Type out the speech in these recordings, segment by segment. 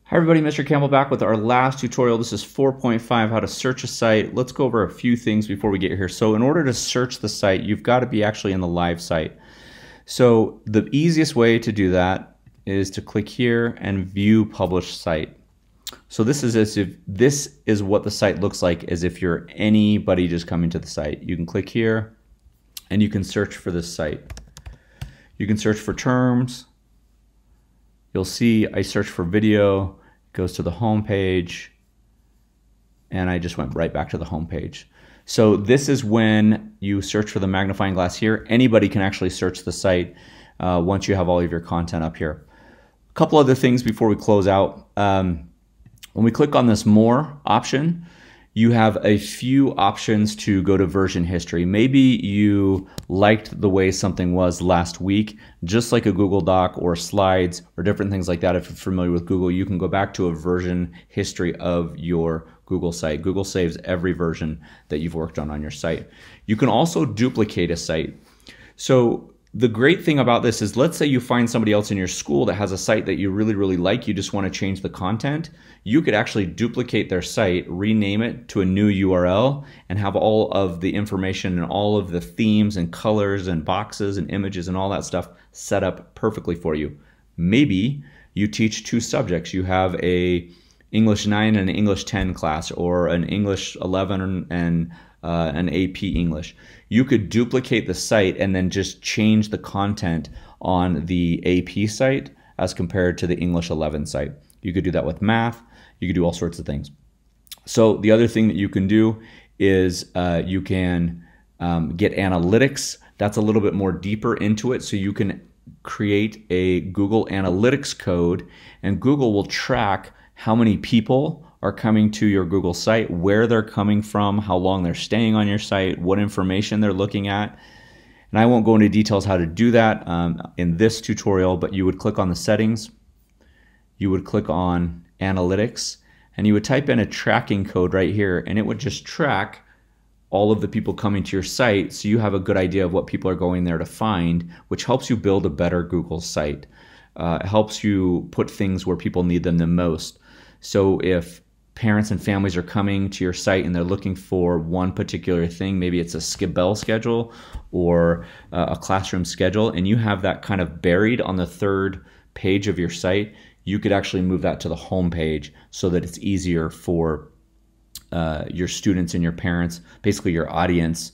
Hi everybody, Mr. Campbell back with our last tutorial. This is 4.5, how to search a site. Let's go over a few things before we get here. So in order to search the site, you've got to be actually in the live site. So the easiest way to do that is to click here and view published site. So this is what the site looks like as if you're anybody just coming to the site. You can click here and you can search for this site. You can search for terms. You'll see I searched for video, goes to the home page, and I just went right back to the home page. So this is when you search for the magnifying glass here. Anybody can actually search the site once you have all of your content up here. A couple other things before we close out. When we click on this more option, you have a few options to go to version history. Maybe you liked the way something was last week, just like a Google Doc or slides or different things like that. If you're familiar with Google, you can go back to a version history of your Google site. Google saves every version that you've worked on your site. You can also duplicate a site. So the great thing about this is, let's say you find somebody else in your school that has a site that you really like, you just want to change the content. You could actually duplicate their site, rename it to a new URL, and have all of the information and all of the themes and colors and boxes and images and all that stuff set up perfectly for you. Maybe you teach two subjects. You have a English 9 and an English 10 class, or an English 11 and an AP English. You could duplicate the site and then just change the content on the AP site as compared to the English 11 site. You could do that with math. You could do all sorts of things. So the other thing that you can do is you can get analytics. That's a little bit more deeper into it. So you can create a Google Analytics code, and Google will track how many people are coming to your Google site, where they're coming from, how long they're staying on your site, what information they're looking at. And I won't go into details how to do that in this tutorial, but you would click on the settings, you would click on analytics, and you would type in a tracking code right here, and it would just track all of the people coming to your site, so you have a good idea of what people are going there to find, which helps you build a better Google site. It helps you put things where people need them the most. So if parents and families are coming to your site and they're looking for one particular thing, maybe it's a bell schedule or a classroom schedule, and you have that kind of buried on the third page of your site, you could actually move that to the home page so that it's easier for your students and your parents, basically your audience,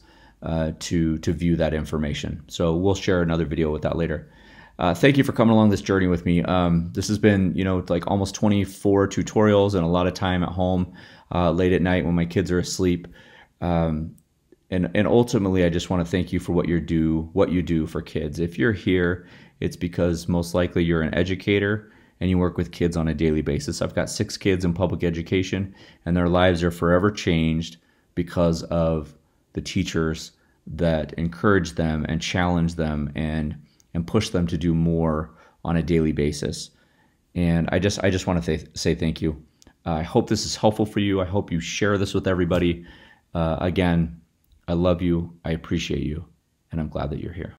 to view that information. So we'll share another video with that later. Thank you for coming along this journey with me. This has been, like almost 24 tutorials and a lot of time at home late at night when my kids are asleep. And ultimately, I just want to thank you for what you do for kids. If you're here, it's because most likely you're an educator and you work with kids on a daily basis. I've got 6 kids in public education, and their lives are forever changed because of the teachers that encourage them and challenge them and push them to do more on a daily basis. And I just want to say thank you. I hope this is helpful for you. I hope you share this with everybody. Again, I love you, I appreciate you, and I'm glad that you're here.